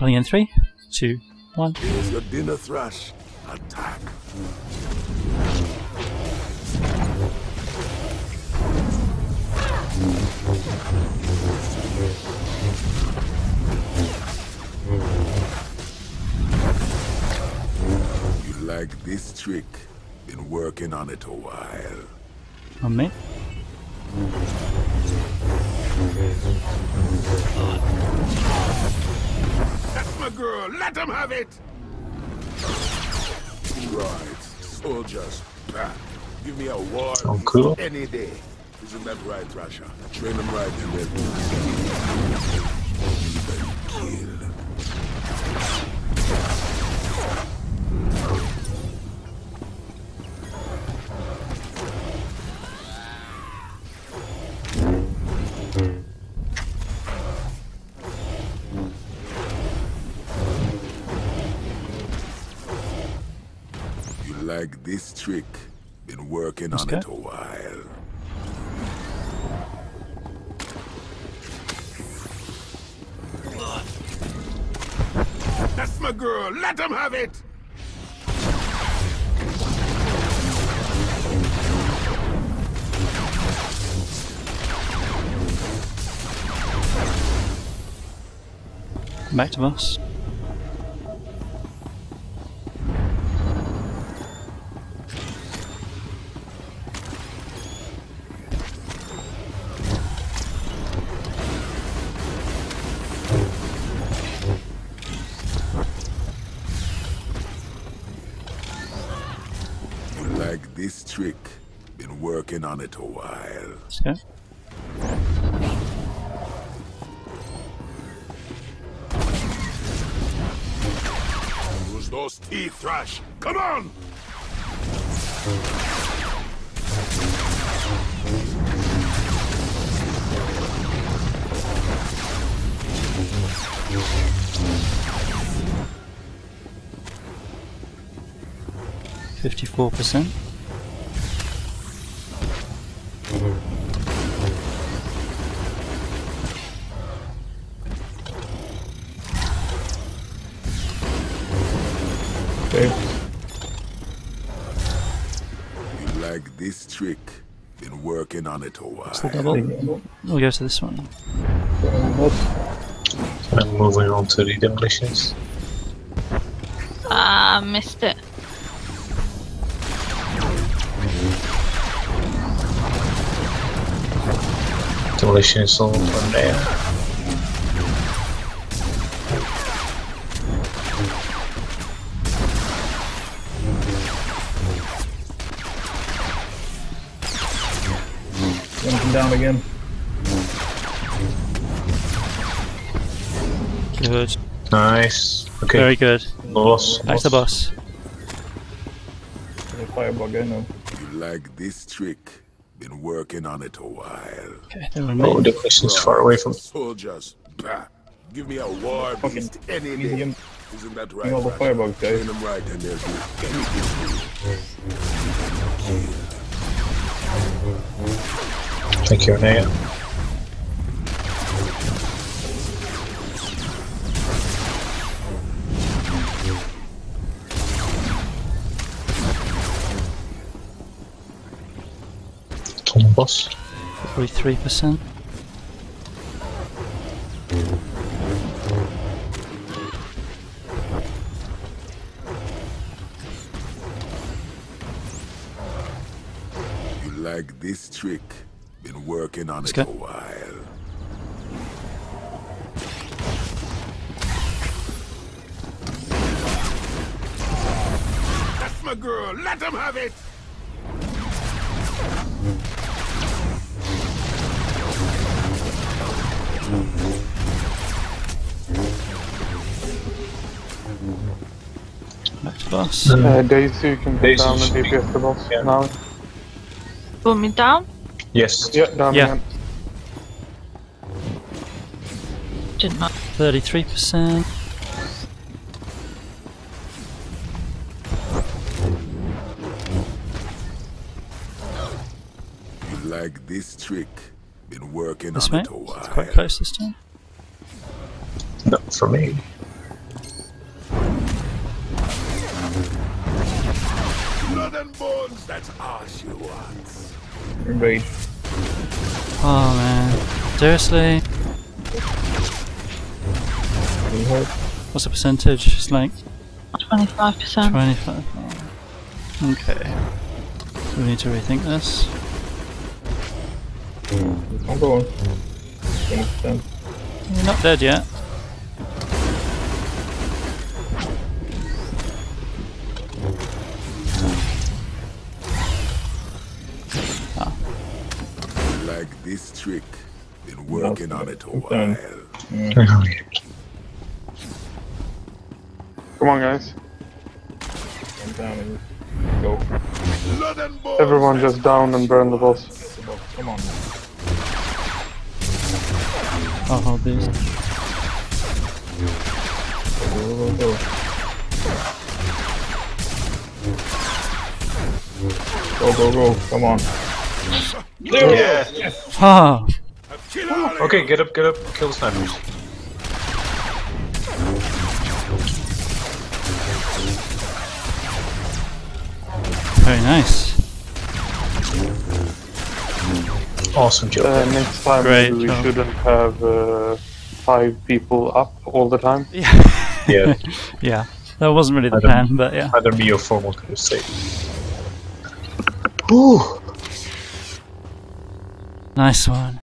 Pulling in 3, 2, 1. Here's your dinner, Thrash. Attack. You like this trick? Been working on it a while. On me. That's my girl. Let him have it. Right, soldiers. Bah. Give me a war cool. any day. Isn't that right, Thrasher? Train them right and then kill. You like this trick? Been working on it a while. That's my girl. Let him have it. Back to boss. You like this trick? Been working on it a while. Let's go. Use those teeth, Thrash. Come on! %. Okay. You like this trick? Been working on it a while. What's the double? We'll go to this one. I'm moving on to the demolitions. Ah, missed it. Demolition is all from there. Jumping down again. Good. Nice. Okay. Very good. Boss. Back to the boss. There's a firebug, I know. You like this trick? Been working on it a while. Okay, then we're Oh, mid. the question's far away from. Soldiers. Bah. Give me a war Fucking beast any day. medium. Isn't that You know right? the Thrasher? firebugs, guys. Train them right and they'll do anything for you. Thank you, Naya. Tom boss. 43%. You like this trick? Been working on Let's it go. a while. That's my girl. Let him have it. Back to boss. Daisy, you can Daisy down and should be- DPS the boss yeah. now. Put me down? Yes. Yeah, down Yeah. again. Did not. 33%. You like this trick? Been working This on way. it a while. It's quite close this time. Not for me. Blood and bones, that's all she wants. Rage. Oh man. Seriously? Any hurt? What's the percentage? It's like 25%. 25. Oh. Okay. So we need to rethink this. I'm going. 20%. You're not dead yet. Like this trick. Been working on it a while. Done. Come on, guys. I'm down and go. Blood and bones. Everyone just down and burn the boss. Come on. I'll hold these. Go. Go. Come on. Yeah. Ah! Kill all of Okay, get up, kill the snipers. Very nice. Awesome job. Next time Great maybe we job. shouldn't have 5 people up all the time. Yeah. Yeah, Yeah. That wasn't really the I don't- plan, but yeah. either me or Formal could have saved. Nice one.